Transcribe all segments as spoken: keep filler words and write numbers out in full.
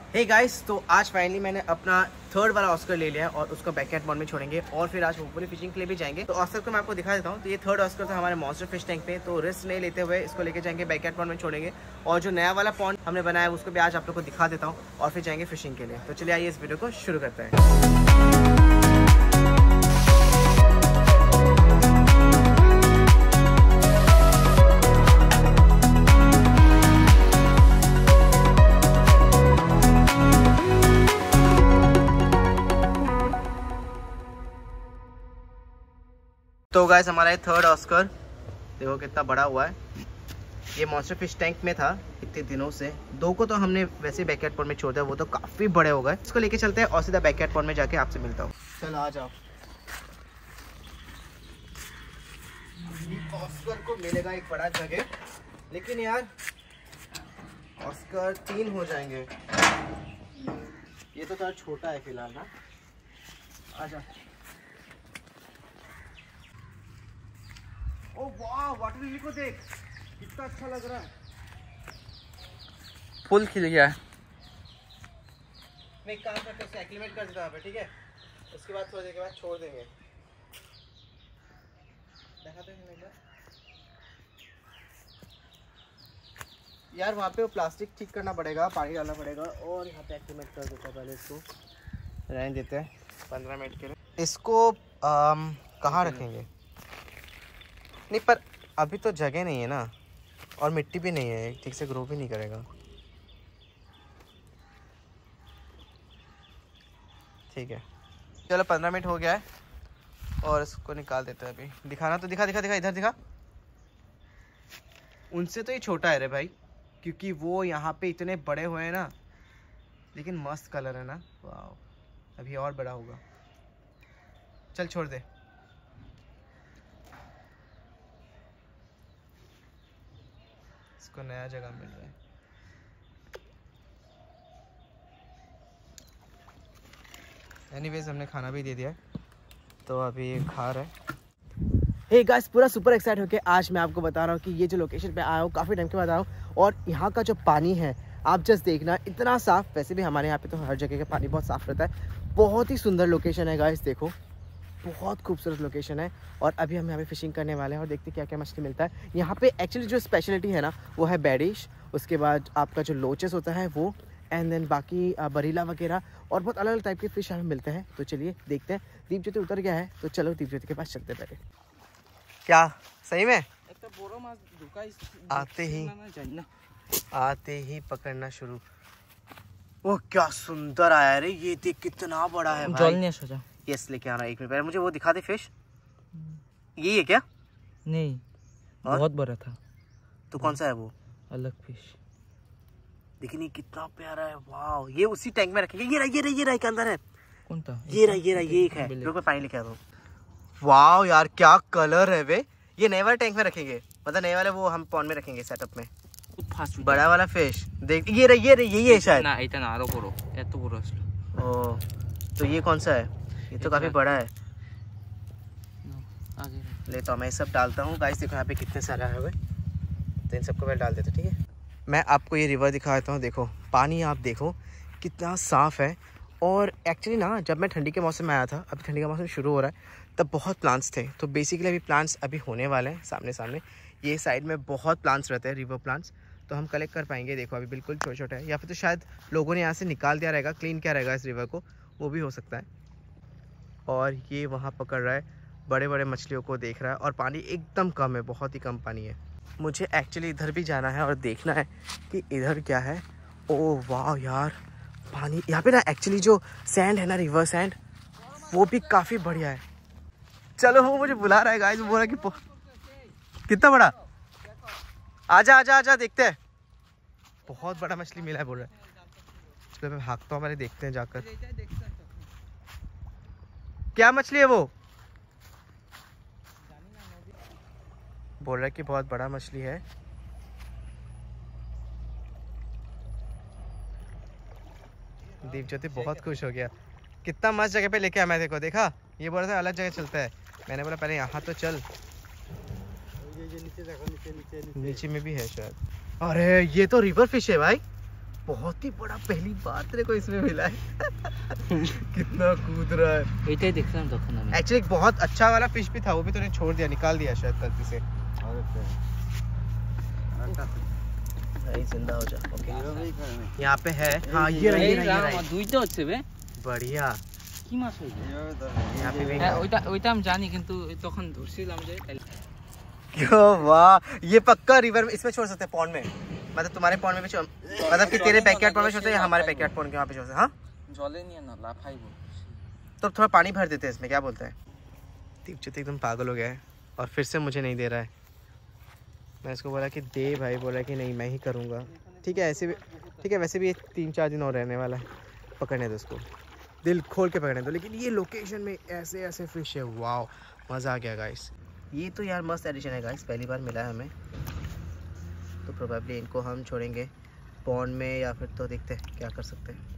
Hey guys, तो आज finally मैंने अपना थर्ड वाला ऑस्कर ले लिया है और उसको बैकयार्ड पॉन्ड में छोड़ेंगे और फिर आज होपफुली फिशिंग के लिए भी जाएंगे। तो ऑस्कर को मैं आपको दिखा देता हूँ। तो ये थर्ड ऑस्कर था हमारे मॉन्स्टर फिश टैंक पे, तो रिस्क नहीं लेते हुए इसको लेके जाएंगे बैकयार्ड पॉन्ड में छोड़ेंगे। और जो नया वाला पॉन्ड हमने बनाया है उसको भी आज आप लोग को दिखा देता हूँ और फिर जाएंगे फिशिंग के लिए। तो चलिए आइए इस वीडियो को शुरू करते हैं। तो गाइस हमारा ये थर्ड ऑस्कर देखो कितना बड़ा हुआ है। ये मॉन्स्टर फिश टैंक में था इतने दिनों से। दो को तो हमने वैसे बैकयार्ड पॉन्ड में छोड़ दिया, वो तो काफी बड़े हो गए। इसको लेके चलते हैं और सीधा बैकयार्ड पॉन्ड में जाके आपसे मिलता हूँ। चलो आ जाओ। ऑस्कर को मिलेगा एक बड़ा जगह, लेकिन यार ऑस्कर तीन हो जाएंगे। ये तो थोड़ा छोटा है फिलहाल ना। आ जा। ओ वाह, वाटर लिली को देख कितना अच्छा लग रहा है। फुल खिल गया है। मैं एक काम करते हैं, एक्लिमेट कर देता हूँ, ठीक है? उसके बाद थोड़ी देर के बाद छोड़ देंगे। दिखाते हैं यार, वहाँ पे वो प्लास्टिक ठीक करना पड़ेगा, पानी डालना पड़ेगा और यहाँ पे एक्लिमेट कर देता हूँ। पहले इसको रहने देते हैं पंद्रह मिनट के लिए। इसको कहाँ रखेंगे? नहीं, पर अभी तो जगह नहीं है ना और मिट्टी भी नहीं है, ठीक से ग्रो भी नहीं करेगा। ठीक है, चलो पंद्रह मिनट हो गया है और इसको निकाल देते हैं। अभी दिखाना तो दिखा दिखा दिखा इधर दिखा। उनसे तो ये छोटा है रे भाई, क्योंकि वो यहाँ पे इतने बड़े हुए हैं ना। लेकिन मस्त कलर है ना, वाह। अभी और बड़ा होगा। चल छोड़ दे। इसको नया जगह मिल रहा है। एनीवेज हमने खाना भी दे दिया है, तो अभी ये खा रहे हैं। हे गाइस, पूरा सुपर एक्साइट होके आज मैं आपको बता रहा हूँ कि ये जो लोकेशन पे आया हूँ काफ़ी टाइम के बाद आया हूँ और यहाँ का जो पानी है आप जस्ट देखना, इतना साफ। वैसे भी हमारे यहाँ पे तो हर जगह का पानी बहुत साफ रहता है। बहुत ही सुंदर लोकेशन है गाइस, देखो बहुत खूबसूरत लोकेशन है। और अभी हम यहाँ पे फिशिंग करने वाले हैं और देखते हैं क्या क्या मछली मिलता है यहाँ पे। एक्चुअली जो स्पेशलिटी है ना वो है बैडिश, उसके बाद आपका जो लोचस होता है वो, एंड देन बाकी बरीला वगैरह और बहुत अलग अलग टाइप के फिश यहाँ मिलते हैं। तो चलिए देखते हैं। दीप ज्योति उतर गया है, तो चलो दीप ज्योति के पास चलते हैं। पहले क्या सही में आते ही आते ही पकड़ना शुरू। वो क्या सुंदर आया रे, ये देख कितना बड़ा है भाई। यस, लेके आना एक मिनट पहले। मुझे वो दिखा दे फिश। यही है क्या? नहीं, बहुत बड़ा था। तो कौन सा है वो? अलग फिश। लेकिन ये कितना प्यारा है, वाह। ये उसी टैंक में रखेंगे। ये रहा ये रहा ये रहा के अंदर है। कौन था? ये रहा ये रहा ये एक है। रुक मैं पानी लेके आता हूँ। वाह यार क्या कलर है वे। ये नए वाले टैंक में रखेंगे, मतलब नए वाले वो हम पॉन्ड में रखेंगे सेटअप में। बड़ा वाला फिश देख, ये रहा ये रहा यही है शायद ना। इतना आरो करो ये तो पूरा। ओ, तो ये कौन सा है? ये तो काफी बड़ा है। ले तो मैं सब डालता हूँ गाइस। देखो यहाँ पे कितने सारे आए हुए, तो इन सबको मैं डाल देता हूँ, ठीक है? मैं आपको ये रिवर दिखा देता हूँ। देखो पानी आप देखो कितना साफ़ है। और एक्चुअली ना जब मैं ठंडी के मौसम में आया था, अभी ठंडी का मौसम शुरू हो रहा है, तब बहुत प्लांट्स थे। तो बेसिकली अभी प्लांट्स अभी होने वाले हैं सामने सामने। ये साइड में बहुत प्लांट्स रहते हैं, रिवर प्लांट्स, तो हम कलेक्ट कर पाएंगे। देखो अभी बिल्कुल छोटे छोटे है, या फिर तो शायद लोगों ने यहाँ से निकाल दिया रहेगा, क्लीन किया रहेगा इस रिवर को, वो भी हो सकता है। और ये वहाँ पकड़ रहा है, बड़े बड़े मछलियों को देख रहा है। और पानी एकदम कम है, बहुत ही कम पानी है। मुझे एक्चुअली इधर भी जाना है और देखना है कि इधर क्या है। ओह वाह यार, पानी यहाँ पे ना एक्चुअली जो सैंड है ना, रिवर सैंड, वो भी काफ़ी बढ़िया है। चलो वो मुझे बुला रहा है गाइस, बोल रहा है कि कितना बड़ा। आजा आजा आजा, देखते हैं। बहुत बड़ा मछली मिला है बोल रहा है। चलो मैं भागता हूँ, मैंने देखते हैं जाकर क्या मछली है वो। बोल रहा है कि बहुत बड़ा मछली है। दीप ज्योति बहुत खुश हो गया। कितना मस्त जगह पे लेके आया मैं देखो, देखा? ये बोल रहा था अलग जगह चलता है, मैंने बोला पहले यहाँ तो चल। ये नीचे देखो, नीचे नीचे नीचे नीचे में भी है शायद। अरे ये तो रिवर फिश है भाई, बहुत ही बड़ा पहली बार तेरे को इसमें मिला है। कितना कूद रहा है। एटाई देखलाम तखन आमी। एक्चुअली बहुत अच्छा वाला फिश भी था, वो भी तूने छोड़ दिया, निकाल दिया शायद धरती से। भाई जिंदा हो जा। ओके यहाँ पे है। हाँ ये रही, ये रही। দুইটা হচ্ছে বে। बढ़िया। কি মাছ হইছে? यहाँ पे भी হ্যাঁ ওইটা ওইটা আমি জানি কিন্তু তখন ধরছিলাম যে क्यों वाह, ये पक्का रिवर में इसमें छोड़ सकते हैं, पॉन्ड में। मतलब तुम्हारे पॉन्ड में भी छोड़, मतलब कि तेरे बैकयार्ड पॉन्ड में छोड़ते हैं या हमारे बैकयार्ड पॉन्ड के वहाँ पे छोड़ते हैं। हाँ জলে নিয়ে না লাফাইবো। तो थोड़ा पानी भर देते हैं इसमें, क्या बोलते हैं। दीपचित एकदम पागल हो गया है और फिर से मुझे नहीं दे रहा है। मैं इसको बोला कि दे भाई, बोला कि नहीं मैं ही करूँगा। ठीक है ऐसे भी ठीक है, वैसे भी तीन चार दिन और रहने वाला है, पकड़ने दो उसको, दिल खोल के पकड़ने दो। लेकिन ये लोकेशन में ऐसे ऐसे फिश है, वाह मज़ा आ गया गाइस। ये तो यार मस्त एडिशन है गाइस, पहली बार मिला है हमें। तो प्रोबेबली इनको हम छोड़ेंगे पॉन्ड में या फिर तो देखते हैं क्या कर सकते हैं।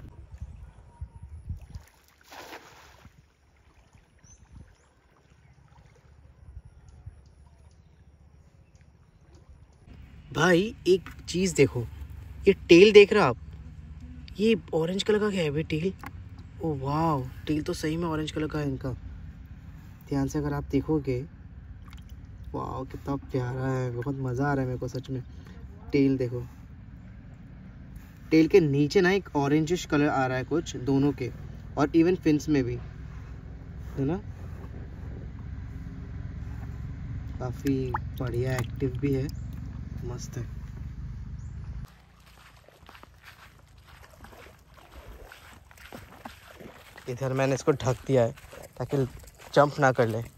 भाई एक चीज़ देखो, ये टेल देख रहे हो आप, ये ऑरेंज कलर का क्या है भाई टेल। ओ वाह, टेल तो सही में ऑरेंज कलर का है इनका। ध्यान से अगर आप देखोगे, वाह कितना प्यारा है, बहुत मज़ा आ रहा है मेरे को सच में। टेल देखो, टेल के नीचे ना एक ऑरेंजिश कलर आ रहा है कुछ दोनों के, और इवन फिन्स में भी है ना। काफ़ी बढ़िया एक्टिव भी है, मस्त है। इधर मैंने इसको ढक दिया है ताकि जंप ना कर ले।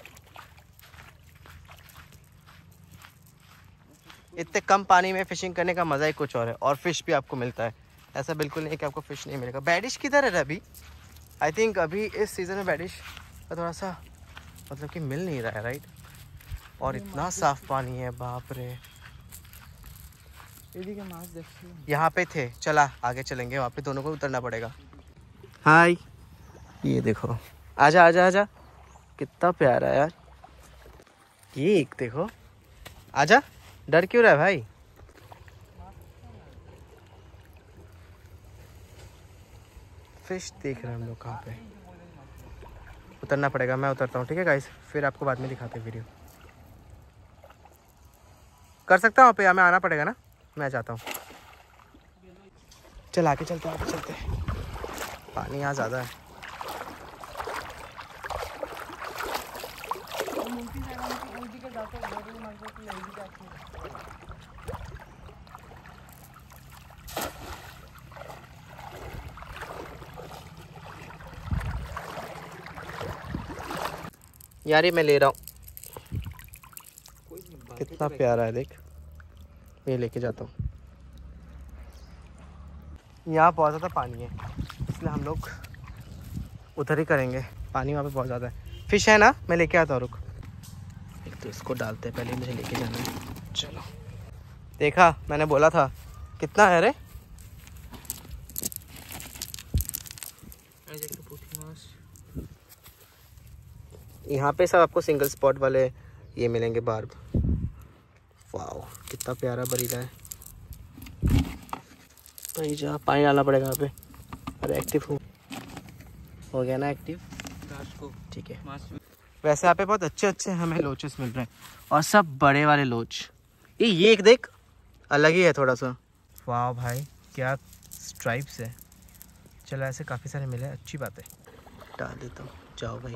इतने कम पानी में फिशिंग करने का मज़ा ही कुछ और है, और फिश भी आपको मिलता है। ऐसा बिल्कुल नहीं कि आपको फिश नहीं मिलेगा। बैडिश किधर है अभी? आई थिंक अभी इस सीज़न में बैडिश का थोड़ा सा मतलब कि मिल नहीं रहा है, राइट। और इतना साफ पानी है, बाप रे। यहाँ पे थे, चला आगे चलेंगे, वहाँ पे दोनों को उतरना पड़ेगा। हाय, ये देखो, आजा आजा आजा, कितना प्यारा है यार। ये एक देखो, आजा, डर क्यों रहा है भाई। फिश देख रहे हैं हम लोग कहाँ पे। उतरना पड़ेगा, मैं उतरता हूँ ठीक है गाइस, फिर आपको बाद में दिखाते हैं वीडियो। कर सकता हूँ पे, हमें आना पड़ेगा ना, मैं जाता हूँ। चल आके चलते आगे चलते हैं, पानी यहाँ ज़्यादा है। यार ये मैं ले रहा हूँ, कितना प्यारा है देख, ये लेके जाता हूँ। यहाँ बहुत ज़्यादा पानी है, इसलिए हम लोग उधर ही करेंगे। पानी वहाँ पे बहुत ज़्यादा है। फिश है ना, मैं लेके आता हूँ, रुक। एक तो इसको डालते हैं, पहले मुझे लेके जाना है। चलो, देखा मैंने बोला था, कितना है रे। यहाँ पे सब आपको सिंगल स्पॉट वाले ये मिलेंगे बार्ब। वाओ कितना प्यारा बरीला है भाई। जा पानी डालना पड़ेगा यहाँ पे। अरे एक्टिव हो हो गया ना एक्टिव, ठीक है। वैसे यहाँ पे बहुत अच्छे अच्छे हमें लोचेस मिल रहे हैं, और सब बड़े वाले लोच। ये ये एक देख, अलग ही है थोड़ा सा। वाह भाई क्या स्ट्राइप्स है। चलो ऐसे काफ़ी सारे मिले, अच्छी बात है। डाल देता हूँ, जाओ भाई।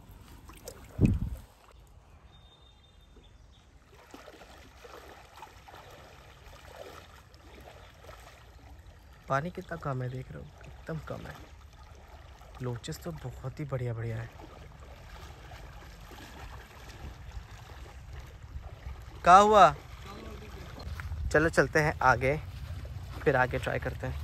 पानी कितना कम है देख रहे हो, एकदम कम है। लोचेस तो बहुत ही बढ़िया बढ़िया है। क्या हुआ? चलो चलते हैं आगे, फिर आगे ट्राई करते हैं।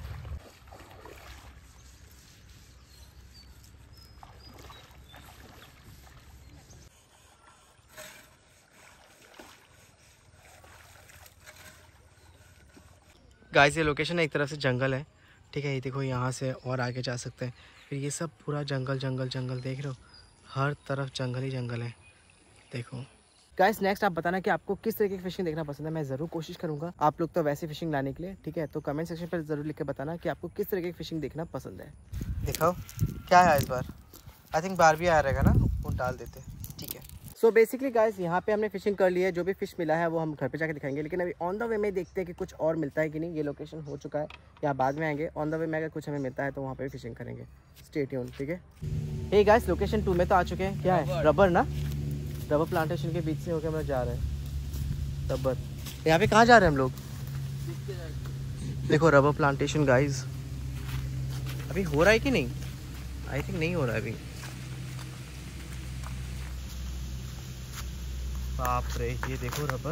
गाइस ये लोकेशन एक तरफ से जंगल है, ठीक है। ये देखो यहाँ से और आगे जा सकते हैं, फिर ये सब पूरा जंगल जंगल जंगल देख रहे हो, हर तरफ जंगल ही जंगल है। देखो गाइस नेक्स्ट आप बताना कि आपको किस तरीके की फिशिंग देखना पसंद है। मैं ज़रूर कोशिश करूंगा आप लोग तो वैसे फिशिंग लाने के लिए, ठीक है। तो कमेंट सेक्शन पर ज़रूर लिख के बताना कि आपको किस तरीके की फिशिंग देखना पसंद है। दिखाओ क्या है इस बार। आई थिंक बार भी आ रहेगा ना, वो डाल देते, ठीक है। सो बेसिकली गाइस यहाँ पे हमने फिशिंग कर ली है। जो भी फिश मिला है वो हम घर पे जाके दिखाएंगे, लेकिन अभी ऑन द वे में देखते हैं कि कुछ और मिलता है कि नहीं। ये लोकेशन हो चुका है, यहाँ बाद में आएंगे। ऑन द वे में अगर कुछ हमें मिलता है तो वहाँ पे भी फिशिंग करेंगे। स्टे ट्यून, ठीक है। हे गाइस लोकेशन टू में तो आ चुके हैं। क्या है? रबर ना, रबर प्लांटेशन के बीच से होकर हम लोग जा रहे हैं। रबर यहाँ पे कहाँ जा रहे हैं हम लोग? देखो रबर प्लांटेशन गाइस। अभी हो रहा है कि नहीं? आई थिंक नहीं हो रहा है अभी। बाप रे, ये देखो रबर।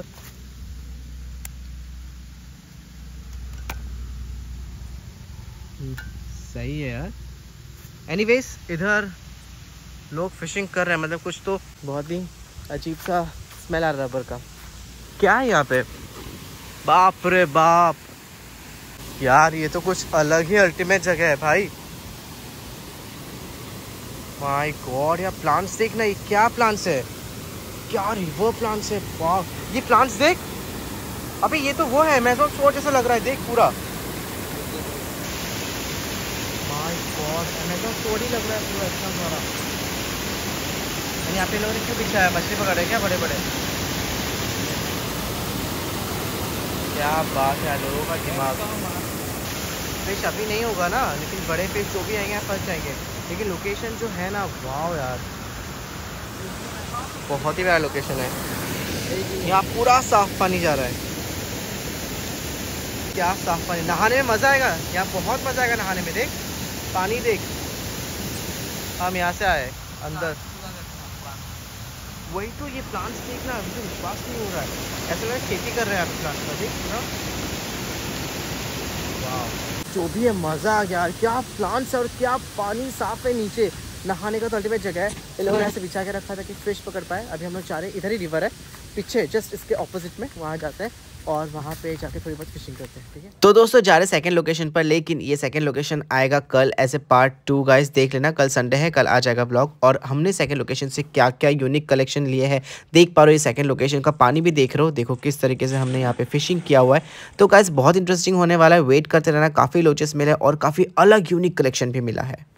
सही है यार। एनीवेज इधर लोग फिशिंग कर रहे हैं, मतलब कुछ तो बहुत ही अजीब सा स्मेल आ रहा है रबर का। क्या है यहाँ पे? बाप रे बाप यार, ये तो कुछ अलग ही अल्टीमेट जगह है भाई। माय गॉड, यार प्लांट्स देखना, ये क्या प्लांट्स है? क्या रिवर प्लांट्स है। वाह, ये प्लांट्स देख। अबे ये तो वो है अमेज़न स्वॉर्ड जैसा लग रहा है, देख पूरा। माय गॉड, अमेज़न स्वॉर्ड ही लग रहा है पूरा इतना सारा। यहाँ पे लोगों ने क्यों बिछाया? मछली पकड़ रहे क्या बड़े बड़े? क्या बात है लोगों का दिमाग। फिश अभी नहीं होगा ना, लेकिन बड़े फिश जो भी आएंगे फंस जाएंगे। लेकिन लोकेशन जो है ना, वाह यार बहुत ही बड़ा लोकेशन है। यहाँ पूरा साफ पानी जा रहा है। क्या साफ पानी, नहाने में मजा आएगा। यहाँ बहुत मजा आएगा नहाने में। देख पानी देख। हम यहाँ से आए अंदर, वही तो। ये प्लांट्स देखना, मुझे विश्वास नहीं हो रहा है। ऐसा लग खेती कर रहे हैं आप प्लांट्स का। देख ना, वाह जो भी है मजा आ गया यार। क्या प्लांट्स है और क्या पानी साफ है नीचे। नहाने का तो अल्टीमेट जगह है। इन लोगों ने ऐसे बिछा के रखा था कि फिश पकड़ पाए। अभी हम लोग चाह रहे हैं, इधर ही रिवर है पीछे, जस्ट इसके ऑपोजिट में, वहाँ जाते हैं और वहाँ पे जाके थोड़ी बहुत फिशिंग करते हैं, ठीक है। तो दोस्तों जा रहे सेकंड लोकेशन पर, लेकिन ये सेकंड लोकेशन आएगा कल as a part two. Guys देख लेना, कल संडे है, कल आ जाएगा ब्लॉग। और हमने सेकंड लोकेशन से क्या क्या यूनिक कलेक्शन लिए हैं देख पा रहे हो। ये सेकंड लोकेशन का पानी भी देख रहे हो, देखो किस तरीके से हमने यहाँ पे फिशिंग किया हुआ है। तो गाइस बहुत इंटरेस्टिंग होने वाला है, वेट करते रहना। काफ़ी लोचेस मिले और काफ़ी अलग यूनिक कलेक्शन भी मिला है।